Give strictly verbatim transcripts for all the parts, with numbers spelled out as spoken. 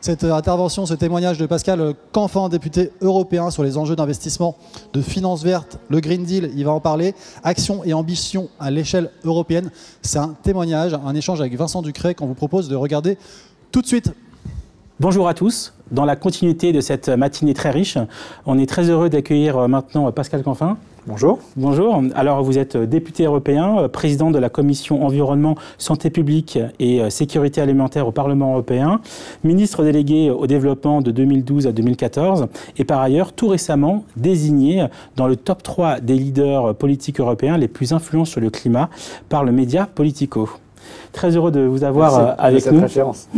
Cette intervention, ce témoignage de Pascal Canfin, député européen sur les enjeux d'investissement de finance verte, le Green Deal, il va en parler, action et ambition à l'échelle européenne. C'est un témoignage, un échange avec Vincent Ducret qu'on vous propose de regarder tout de suite. Bonjour à tous. Dans la continuité de cette matinée très riche, on est très heureux d'accueillir maintenant Pascal Canfin. Bonjour. Bonjour. Alors, vous êtes député européen, président de la commission environnement, santé publique et sécurité alimentaire au Parlement européen, ministre délégué au développement de deux mille douze à deux mille quatorze et par ailleurs, tout récemment, désigné dans le top trois des leaders politiques européens les plus influents sur le climat par le média Politico. Très heureux de vous avoir Merci avec de nous. cette référence.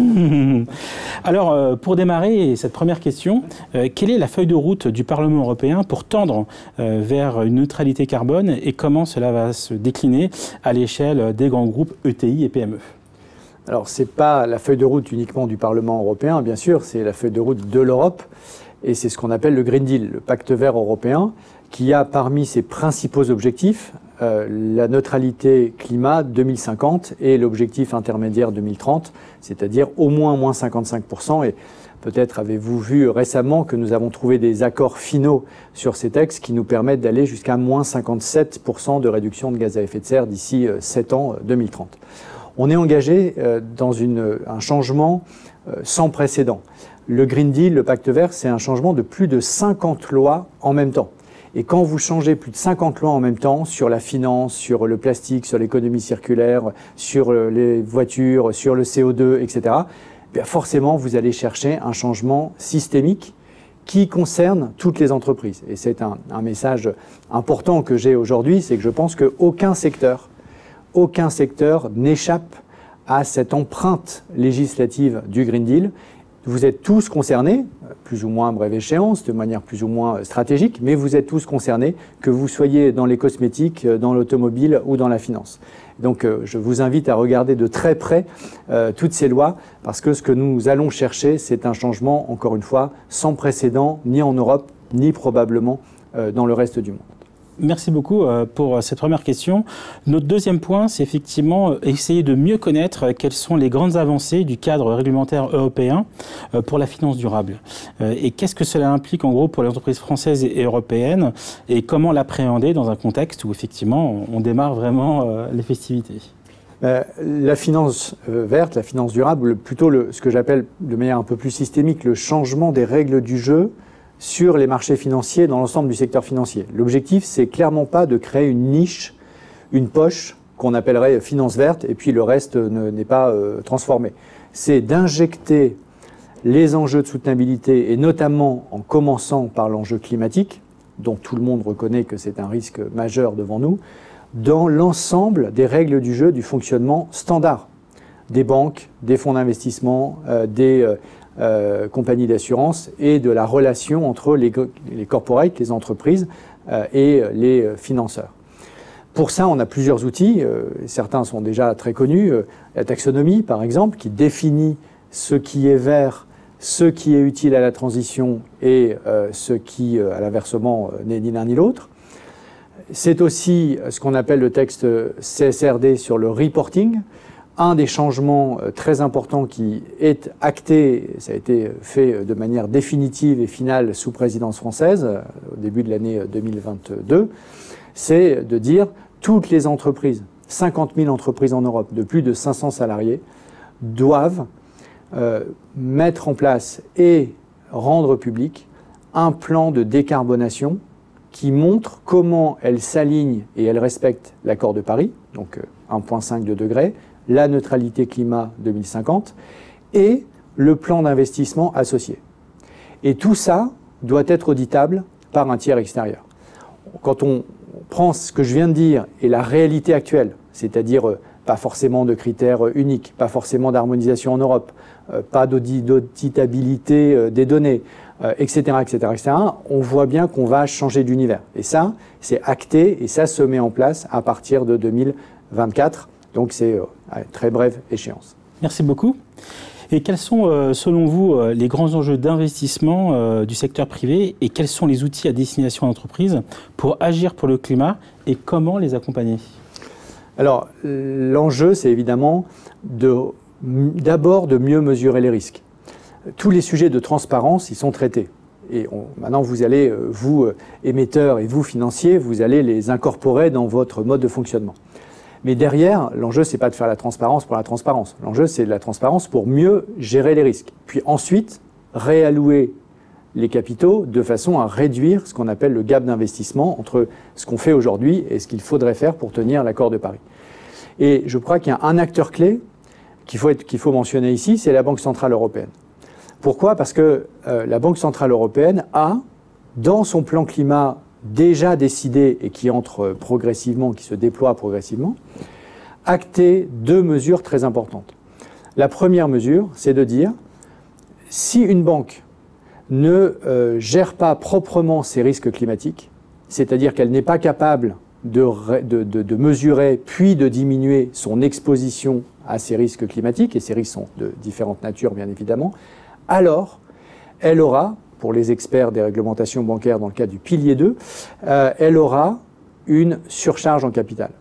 Alors, pour démarrer cette première question, quelle est la feuille de route du Parlement européen pour tendre vers une neutralité carbone et comment cela va se décliner à l'échelle des grands groupes E T I et P M E? Alors, ce n'est pas la feuille de route uniquement du Parlement européen, bien sûr, c'est la feuille de route de l'Europe et c'est ce qu'on appelle le Green Deal, le pacte vert européen, qui a parmi ses principaux objectifs euh, la neutralité climat deux mille cinquante et l'objectif intermédiaire deux mille trente, c'est-à-dire au moins moins cinquante-cinq pour cent. Et peut-être avez-vous vu récemment que nous avons trouvé des accords finaux sur ces textes qui nous permettent d'aller jusqu'à moins cinquante-sept pour cent de réduction de gaz à effet de serre d'ici euh, sept ans, deux mille trente. On est engagé euh, dans une, un changement euh, sans précédent. Le Green Deal, le pacte vert, c'est un changement de plus de cinquante lois en même temps. Et quand vous changez plus de cinquante lois en même temps sur la finance, sur le plastique, sur l'économie circulaire, sur les voitures, sur le C O deux, et cetera, bien forcément, vous allez chercher un changement systémique qui concerne toutes les entreprises. Et c'est un, un message important que j'ai aujourd'hui, c'est que je pense qu'aucun secteur, aucun secteur n'échappe à cette empreinte législative du Green Deal. Vous êtes tous concernés, plus ou moins à brève échéance, de manière plus ou moins stratégique, mais vous êtes tous concernés, que vous soyez dans les cosmétiques, dans l'automobile ou dans la finance. Donc euh, je vous invite à regarder de très près euh, toutes ces lois, parce que ce que nous allons chercher, c'est un changement, encore une fois, sans précédent, ni en Europe, ni probablement euh, dans le reste du monde. Merci beaucoup pour cette première question. Notre deuxième point, c'est effectivement essayer de mieux connaître quelles sont les grandes avancées du cadre réglementaire européen pour la finance durable. Et qu'est-ce que cela implique en gros pour les entreprises françaises et européennes et comment l'appréhender dans un contexte où effectivement on démarre vraiment les festivités. Euh, la finance euh, verte, la finance durable, plutôt le, ce que j'appelle de manière un peu plus systémique le changement des règles du jeu sur les marchés financiers dans l'ensemble du secteur financier. L'objectif, c'est clairement pas de créer une niche, une poche qu'on appellerait finance verte et puis le reste n'est pas euh, transformé. C'est d'injecter les enjeux de soutenabilité et notamment en commençant par l'enjeu climatique, dont tout le monde reconnaît que c'est un risque majeur devant nous, dans l'ensemble des règles du jeu du fonctionnement standard des banques, des fonds d'investissement, euh, des euh, Euh, compagnies d'assurance et de la relation entre les, les corporates, les entreprises euh, et les financeurs. Pour ça, on a plusieurs outils. Euh, certains sont déjà très connus. Euh, la taxonomie, par exemple, qui définit ce qui est vert, ce qui est utile à la transition et euh, ce qui, euh, à l'inversement, euh, n'est ni l'un ni l'autre. C'est aussi ce qu'on appelle le texte C S R D sur le reporting. Un des changements très importants qui est acté, ça a été fait de manière définitive et finale sous présidence française, au début de l'année deux mille vingt-deux, c'est de dire toutes les entreprises, cinquante mille entreprises en Europe de plus de cinq cents salariés, doivent euh, mettre en place et rendre public un plan de décarbonation qui montre comment elles s'alignent et elles respectent l'accord de Paris, donc un virgule cinq de degrés, la neutralité climat deux mille cinquante et le plan d'investissement associé. Et tout ça doit être auditable par un tiers extérieur. Quand on prend ce que je viens de dire et la réalité actuelle, c'est-à-dire pas forcément de critères uniques, pas forcément d'harmonisation en Europe, pas d'auditabilité des données, et cetera, et cetera, et cetera, on voit bien qu'on va changer d'univers. Et ça, c'est acté et ça se met en place à partir de deux mille vingt-quatre. Donc c'est à très brève échéance. Merci beaucoup. Et quels sont, euh, selon vous, euh, les grands enjeux d'investissement euh, du secteur privé et quels sont les outils à destination d'entreprises pour agir pour le climat et comment les accompagner? Alors, l'enjeu, c'est évidemment de, d'abord de mieux mesurer les risques. tous les sujets de transparence, ils sont traités. Et on, maintenant, vous allez, vous, émetteurs et vous, financiers, vous allez les incorporer dans votre mode de fonctionnement. Mais derrière, l'enjeu, c'est pas de faire la transparence pour la transparence. L'enjeu, c'est de la transparence pour mieux gérer les risques. Puis ensuite, réallouer les capitaux de façon à réduire ce qu'on appelle le gap d'investissement entre ce qu'on fait aujourd'hui et ce qu'il faudrait faire pour tenir l'accord de Paris. Et je crois qu'il y a un acteur clé qu'il faut, être, qu'il faut mentionner ici, c'est la Banque centrale européenne. Pourquoi ? Parce que euh, la Banque centrale européenne a, dans son plan climat déjà décidé et qui entre progressivement, qui se déploie progressivement, acté deux mesures très importantes. La première mesure, c'est de dire, si une banque ne euh, gère pas proprement ses risques climatiques, c'est-à-dire qu'elle n'est pas capable de, de, de, de mesurer puis de diminuer son exposition à ces risques climatiques, et ces risques sont de différentes natures bien évidemment, alors elle aura, pour les experts des réglementations bancaires dans le cas du pilier deux, euh, elle aura une surcharge en capital.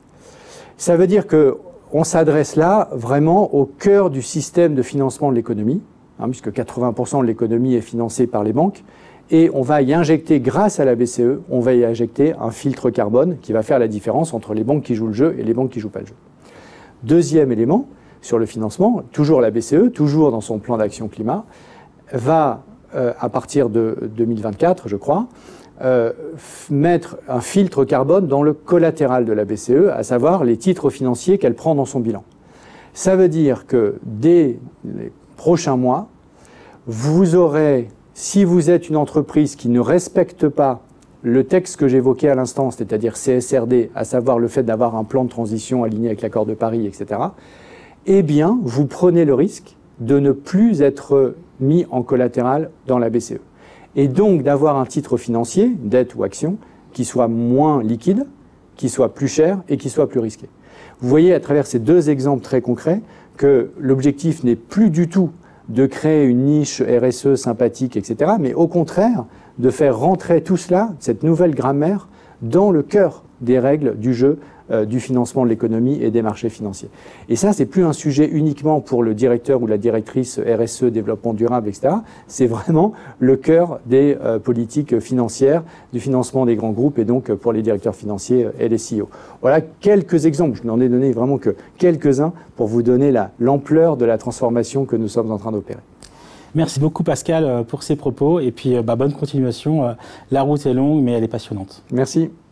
Ça veut dire qu'on s'adresse là vraiment au cœur du système de financement de l'économie, hein, puisque quatre-vingts pour cent de l'économie est financée par les banques, et on va y injecter, grâce à la B C E, on va y injecter un filtre carbone qui va faire la différence entre les banques qui jouent le jeu et les banques qui ne jouent pas le jeu. Deuxième élément, sur le financement, toujours la B C E, toujours dans son plan d'action climat, va, euh, à partir de deux mille vingt-quatre, je crois, euh, mettre un filtre carbone dans le collatéral de la B C E, à savoir les titres financiers qu'elle prend dans son bilan. Ça veut dire que dès les prochains mois, vous aurez, si vous êtes une entreprise qui ne respecte pas le texte que j'évoquais à l'instant, c'est-à-dire C S R D, à savoir le fait d'avoir un plan de transition aligné avec l'accord de Paris, et cetera, eh bien, vous prenez le risque de ne plus être mis en collatéral dans la B C E. Et donc d'avoir un titre financier, dette ou action, qui soit moins liquide, qui soit plus cher et qui soit plus risqué. Vous voyez à travers ces deux exemples très concrets que l'objectif n'est plus du tout de créer une niche R S E sympathique, et cetera, mais au contraire de faire rentrer tout cela, cette nouvelle grammaire, dans le cœur des règles du jeu euh, du financement de l'économie et des marchés financiers. Et ça, c'est plus un sujet uniquement pour le directeur ou la directrice R S E, développement durable, et cetera. C'est vraiment le cœur des euh, politiques financières, du financement des grands groupes et donc pour les directeurs financiers et les C E O. Voilà quelques exemples. Je n'en ai donné vraiment que quelques-uns pour vous donner la, l'ampleur de la transformation que nous sommes en train d'opérer. Merci beaucoup Pascal pour ces propos et puis bah, bonne continuation. La route est longue mais elle est passionnante. Merci.